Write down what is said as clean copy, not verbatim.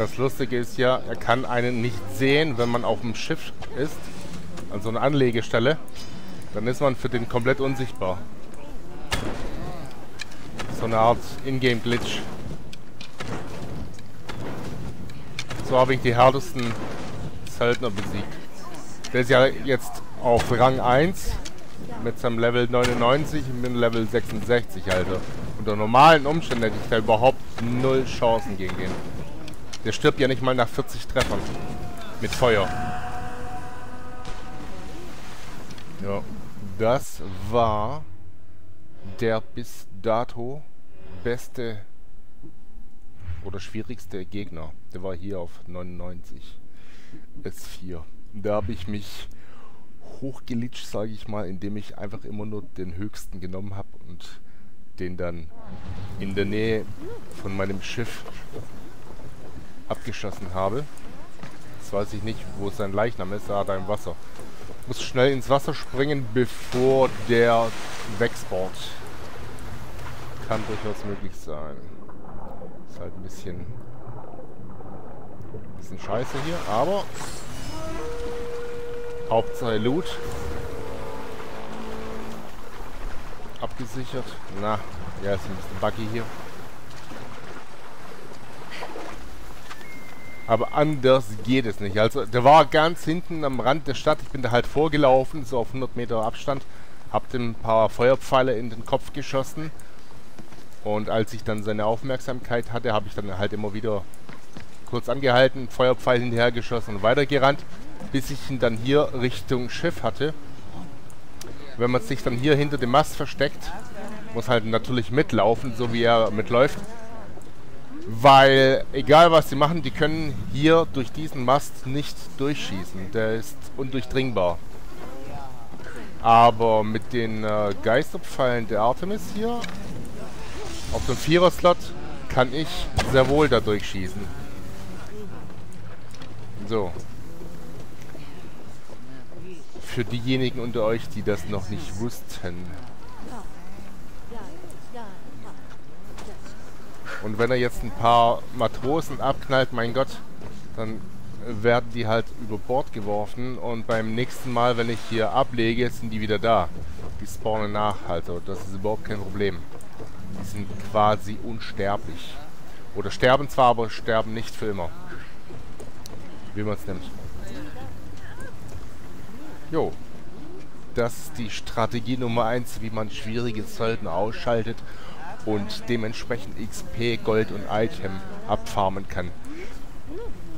Das Lustige ist ja, er kann einen nicht sehen, wenn man auf dem Schiff ist, an so einer Anlegestelle. Dann ist man für den komplett unsichtbar. So eine Art Ingame-Glitch. So habe ich die härtesten Söldner besiegt. Der ist ja jetzt auf Rang 1 mit seinem Level 99 und mit Level 66, Alter. Unter normalen Umständen hätte ich da überhaupt null Chancen gegen den. Der stirbt ja nicht mal nach 40 Treffern. Mit Feuer. Ja, das war der bis dato beste oder schwierigste Gegner. Der war hier auf 99 S4. Da habe ich mich hochgelitscht, sage ich mal, indem ich einfach immer nur den höchsten genommen habe und den dann in der Nähe von meinem Schiff abgeschossen habe. Jetzt weiß ich nicht, wo sein Leichnam ist. Ah, da im Wasser. Muss schnell ins Wasser springen, bevor der wegspawnt. Kann durchaus möglich sein. Ist halt ein bisschen scheiße hier, aber Hauptsache Loot. Abgesichert. Na, ja, ist ein bisschen buggy hier. Aber anders geht es nicht. Also, der war ganz hinten am Rand der Stadt. Ich bin da halt vorgelaufen, so auf 100 Meter Abstand. Hab dem ein paar Feuerpfeile in den Kopf geschossen. Und als ich dann seine Aufmerksamkeit hatte, habe ich dann halt immer wieder kurz angehalten, Feuerpfeil hinterher geschossen und weitergerannt, bis ich ihn dann hier Richtung Schiff hatte. Wenn man sich dann hier hinter dem Mast versteckt, muss halt natürlich mitlaufen, so wie er mitläuft. Weil, egal was sie machen, die können hier durch diesen Mast nicht durchschießen. Der ist undurchdringbar. Aber mit den Geisterpfeilen der Artemis hier, auf dem 4er-Slot, kann ich sehr wohl da durchschießen. So. Für diejenigen unter euch, die das noch nicht wussten. Und wenn er jetzt ein paar Matrosen abknallt, mein Gott, dann werden die halt über Bord geworfen und beim nächsten Mal, wenn ich hier ablege, sind die wieder da. Die spawnen nach, also das ist überhaupt kein Problem. Die sind quasi unsterblich. Oder sterben zwar, aber sterben nicht für immer. Wie man es nimmt. Jo. Das ist die Strategie Nummer 1, wie man schwierige Söldner ausschaltet und dementsprechend XP, Gold und Item abfarmen kann.